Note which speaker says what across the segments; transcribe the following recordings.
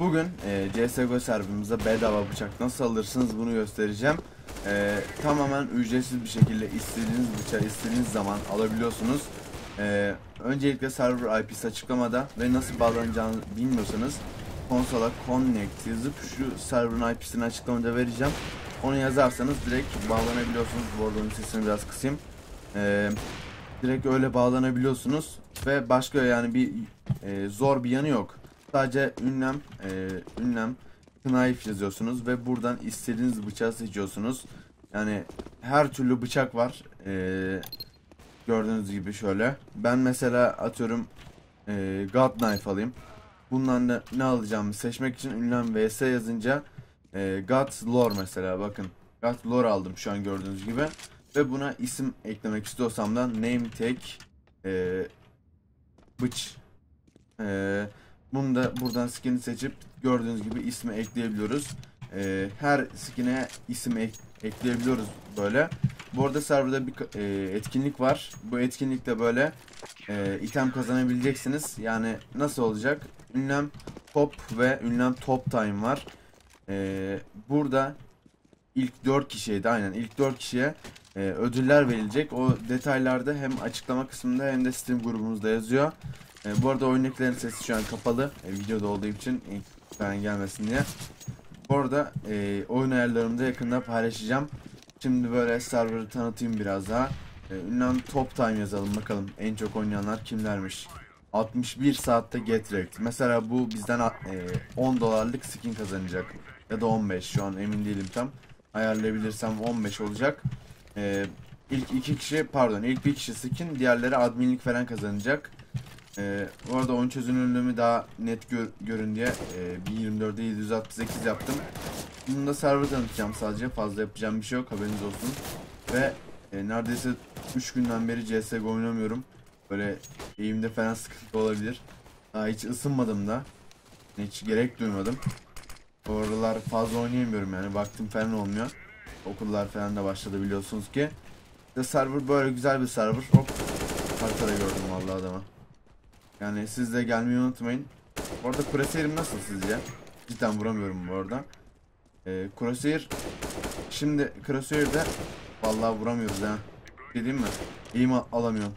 Speaker 1: Bugün CSGO serverımıza bedava bıçak nasıl alırsınız bunu göstereceğim. Tamamen ücretsiz bir şekilde istediğiniz bıçağı istediğiniz zaman alabiliyorsunuz. Öncelikle server IP'si açıklamada ve nasıl bağlanacağını bilmiyorsanız konsola connect yazıp şu server'ın IP'sini açıklamada vereceğim. Onu yazarsanız direkt bağlanabiliyorsunuz. Bu arada onun sesini biraz kısayım. Direkt öyle bağlanabiliyorsunuz ve başka yani bir zor bir yanı yok. Sadece ünlem knife yazıyorsunuz ve buradan istediğiniz bıçağı seçiyorsunuz. Yani her türlü bıçak var. Gördüğünüz gibi şöyle. Ben mesela atıyorum God Knife alayım. Bundan da ne alacağımı seçmek için ünlem vs yazınca God Lore mesela bakın. God Lore aldım şu an gördüğünüz gibi. Ve buna isim eklemek istiyorsam da name tag bıç. Bunu da buradan skin'i seçip gördüğünüz gibi ismi ekleyebiliyoruz. Her skin'e isim ekleyebiliyoruz böyle. Bu arada serverda bir etkinlik var. Bu etkinlikte böyle item kazanabileceksiniz. Yani nasıl olacak? Ünlem top ve ünlem top time var. Burada ilk 4 kişiye de aynen ilk 4 kişiye ödüller verilecek. O detaylarda hem açıklama kısmında hem de Steam grubumuzda yazıyor. Bu arada oyundakilerin sesi şu an kapalı. Videoda olduğu için ilk falan gelmesin diye. Bu arada oyun ayarlarımı da yakında paylaşacağım. Şimdi böyle server'ı tanıtayım biraz daha. Ünlem top time yazalım bakalım. En çok oynayanlar kimlermiş? 61 saatte get wrecked. Mesela bu bizden 10 dolarlık skin kazanacak. Ya da 15, şu an emin değilim tam. Ayarlayabilirsem 15 olacak. İlk iki kişi pardon ilk bir kişi skin, diğerleri adminlik falan kazanacak. Bu arada oyun çözünürlüğümü daha net görün diye 1024'e 768 yaptım. Bunu da server tanıtacağım sadece, fazla yapacağım bir şey yok, haberiniz olsun. Ve neredeyse 3 günden beri CSGO oynamıyorum. Böyle eğimde falan sıkıntı olabilir. Daha hiç ısınmadım da. Hiç gerek duymadım. Bu aralar fazla oynayamıyorum yani, vaktim falan olmuyor. Okullar falan da başladı biliyorsunuz ki. İşte server böyle güzel bir server. Hop. Haritada gördüm vallahi adamı. Yani siz de gelmeyi unutmayın. Bu arada Crosshair'im nasıl sizce? Cidden vuramıyorum bu arada. Crosshair. Şimdi Crosshair'de vallahi vuramıyoruz ha. Şey diyeyim mi? Eğim alamıyorum.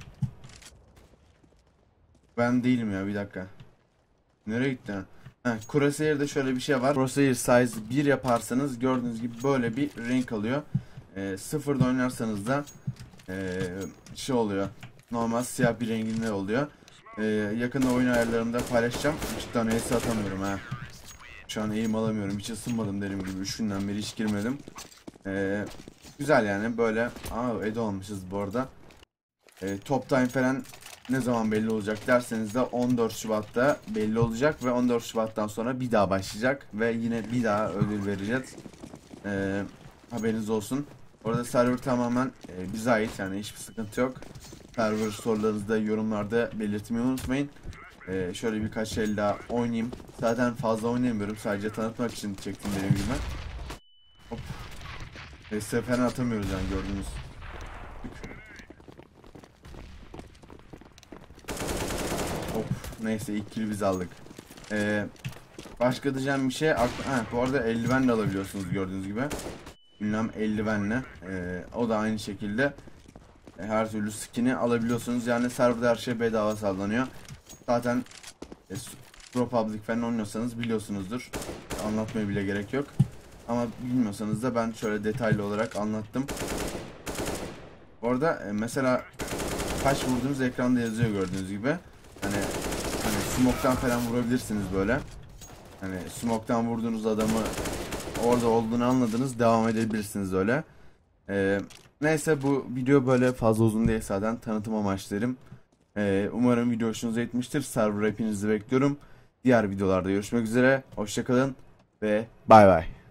Speaker 1: Ben değilim ya, bir dakika. Nereye gitti ha? Crosshair'de şöyle bir şey var. Crosshair size 1 yaparsanız gördüğünüz gibi böyle bir renk alıyor. Sıfırda oynarsanız da şey oluyor. Normal siyah bir renginde oluyor. Yakında oyun ayarlarımda paylaşacağım. Cidden ace atamıyorum ha. Şu an eğim alamıyorum. Hiç ısınmadım dediğim gibi. 3 günden beri hiç girmedim. Güzel yani böyle. Edo olmuşuz bu arada. Top time falan ne zaman belli olacak derseniz de 14 Şubat'ta belli olacak ve 14 Şubat'tan sonra bir daha başlayacak ve yine bir daha ödül vereceğiz. Haberiniz olsun. Orada server tamamen bize ait, yani hiçbir sıkıntı yok. Server sorularınızı da yorumlarda belirtmeyi unutmayın. Şöyle birkaç el daha oynayayım. Zaten fazla oynayamıyorum, sadece tanıtmak için çektim benim gibi. Hop. Sefer atamıyoruz yani, gördüğünüz. Neyse ilk kill'i biz aldık. Başka diyeceğim bir şey. Bu arada eldiven de alabiliyorsunuz gördüğünüz gibi. Ünlem eldivenle. O da aynı şekilde her türlü skin'i alabiliyorsunuz. Yani serverda her şey bedava sağlanıyor. Zaten Pro Public falan oynuyorsanız biliyorsunuzdur. Anlatmaya bile gerek yok. Ama bilmiyorsanız da ben şöyle detaylı olarak anlattım. Bu arada mesela kaç vurduğunuz ekranda yazıyor gördüğünüz gibi. Hani smoke'tan falan vurabilirsiniz böyle. Hani smoke'tan vurduğunuz adamı orada olduğunu anladınız, devam edebilirsiniz öyle. Neyse bu video böyle fazla uzun değil, zaten tanıtım amaçlarım. Umarım video hoşunuza gitmiştir. Server hepinizi bekliyorum. Diğer videolarda görüşmek üzere. Hoşça kalın ve bay bay.